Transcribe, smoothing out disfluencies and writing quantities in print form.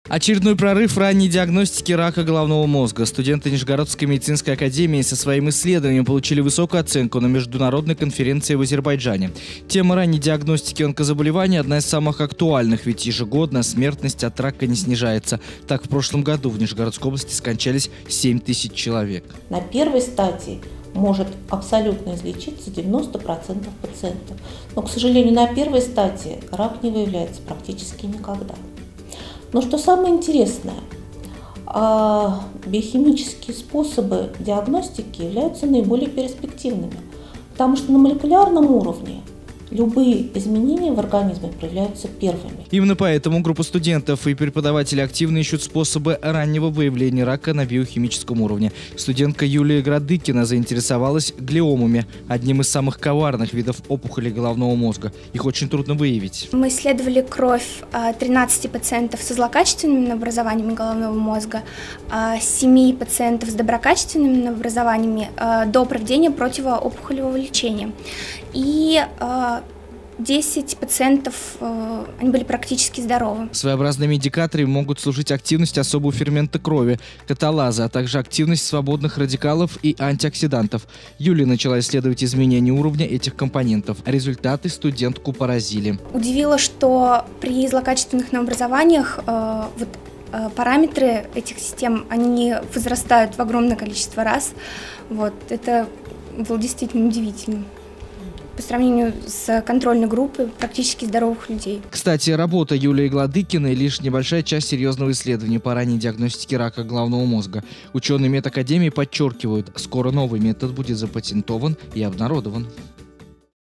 Очередной прорыв в ранней диагностике рака головного мозга. Студенты Нижегородской медицинской академии со своим исследованием получили высокую оценку на международной конференции в Азербайджане. Тема ранней диагностики онкозаболеваний – одна из самых актуальных, ведь ежегодно смертность от рака не снижается. Так, в прошлом году в Нижегородской области скончались 7 тысяч человек. На первой стадии может абсолютно излечиться 90% пациентов. Но, к сожалению, на первой стадии рак не выявляется практически никогда. Но что самое интересное, биохимические способы диагностики являются наиболее перспективными, потому что на молекулярном уровне любые изменения в организме проявляются первыми. Именно поэтому группа студентов и преподавателей активно ищут способы раннего выявления рака на биохимическом уровне. Студентка Юлия Градыкина заинтересовалась глиомами, одним из самых коварных видов опухолей головного мозга. Их очень трудно выявить. Мы исследовали кровь 13 пациентов со злокачественными образованиями головного мозга, 7 пациентов с доброкачественными образованиями до проведения противоопухолевого лечения. И 10 пациентов, они были практически здоровы. Своеобразными индикаторами могут служить активность особого фермента крови, каталаза, а также активность свободных радикалов и антиоксидантов. Юлия начала исследовать изменения уровня этих компонентов. Результаты студентку поразили. Удивило, что при злокачественных новообразованиях параметры этих систем, они возрастают в огромное количество раз. Это было действительно удивительно по сравнению с контрольной группой практически здоровых людей. Кстати, работа Юлии Градыкиной – лишь небольшая часть серьезного исследования по ранней диагностике рака головного мозга. Ученые медакадемии подчеркивают, скоро новый метод будет запатентован и обнародован.